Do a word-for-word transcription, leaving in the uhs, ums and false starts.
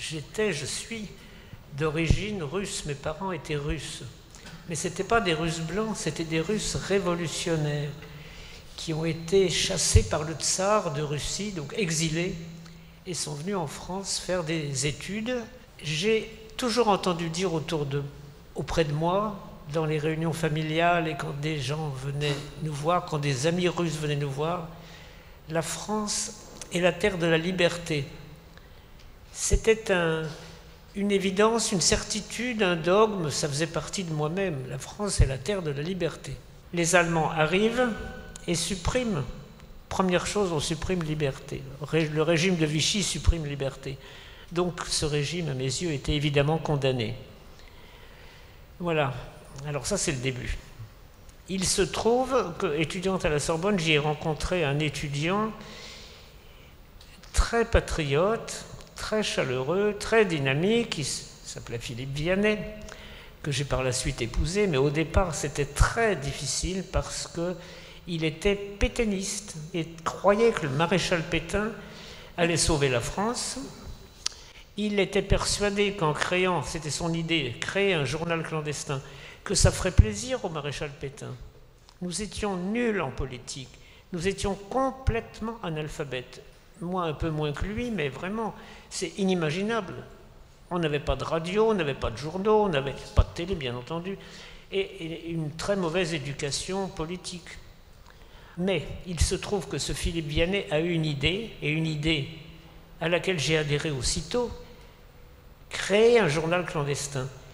j'étais, je suis d'origine russe. Mes parents étaient russes. Mais ce n'étaient pas des Russes blancs, c'était des Russes révolutionnaires qui ont été chassés par le tsar de Russie, donc exilés, et sont venus en France faire des études. J'ai toujours entendu dire autour de, auprès de moi, dans les réunions familiales et quand des gens venaient nous voir, quand des amis russes venaient nous voir, la France est la terre de la liberté. C'était un, une évidence, une certitude, un dogme, ça faisait partie de moi-même. La France est la terre de la liberté. Les Allemands arrivent et suppriment. Première chose, on supprime liberté. Le régime de Vichy supprime liberté. Donc ce régime, à mes yeux, était évidemment condamné. Voilà. Alors ça, c'est le début. Il se trouve que, étudiante à la Sorbonne, j'y ai rencontré un étudiant très patriote, très chaleureux, très dynamique, qui s'appelait Philippe Vianney, que j'ai par la suite épousé, mais au départ, c'était très difficile parce qu'il était pétainiste et croyait que le maréchal Pétain allait sauver la France. Il était persuadé qu'en créant, c'était son idée, créer un journal clandestin, que ça ferait plaisir au maréchal Pétain. Nous étions nuls en politique, nous étions complètement analphabètes. Moi un peu moins que lui, mais vraiment, c'est inimaginable. On n'avait pas de radio, on n'avait pas de journaux, on n'avait pas de télé, bien entendu, et, et une très mauvaise éducation politique. Mais il se trouve que ce Philippe Vianney a eu une idée, et une idée à laquelle j'ai adhéré aussitôt, créer un journal clandestin.